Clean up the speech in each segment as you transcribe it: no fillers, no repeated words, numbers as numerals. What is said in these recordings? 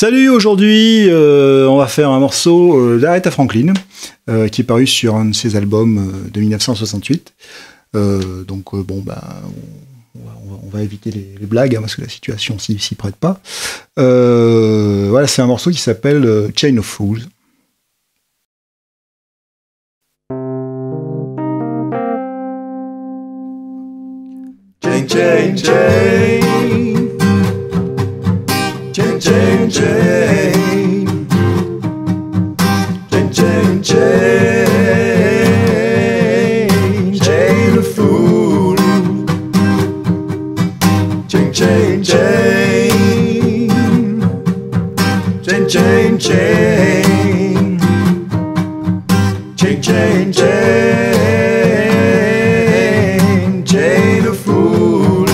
Salut, aujourd'hui on va faire un morceau d'Aretha Franklin qui est paru sur un de ses albums de 1968. On va éviter les blagues parce que la situation s'y prête pas. Voilà, c'est un morceau qui s'appelle Chain of Fools. Chain, chain, chain. Chain, chain, chain. Chain, chain, chain. Chain of fools. Chain, chain, chain. Chain, chain, chain. Chain, chain, chain. Chain of fools.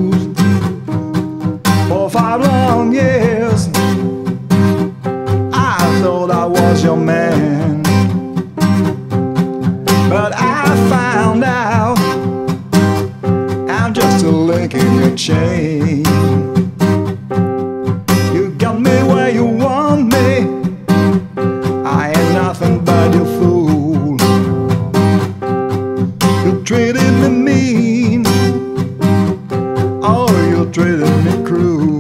For 5 long years I thought I was your man, but I found out I'm just a link in your chain. You got me where you want me, I ain't nothing but your fool. You treated me mean, oh, you treated me cruel.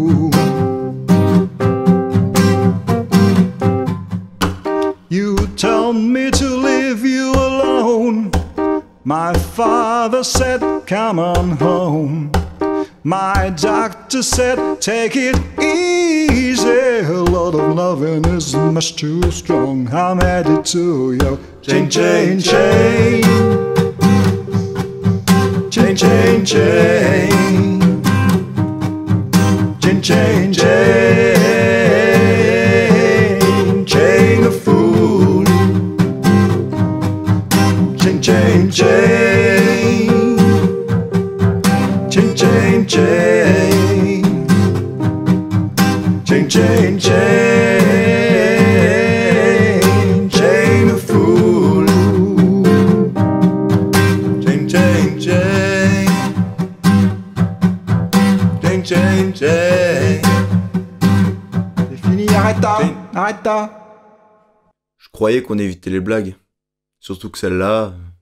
You told me to leave you alone. My father said, come on home. My doctor said, take it easy. A lot of loving is much too strong. I'm headed to your chain, chain, chain. Chain, chain, chain. Chain, chain, chain. Chain of fools. Chain, chain, chain. Chain, chain, chain. Chain, chain, chain. Chain of fools. Chain, chain, chain. Chain, chain, chain. C'est fini, arrête-ta. Je croyais qu'on évitait les blagues. Surtout que celle-là...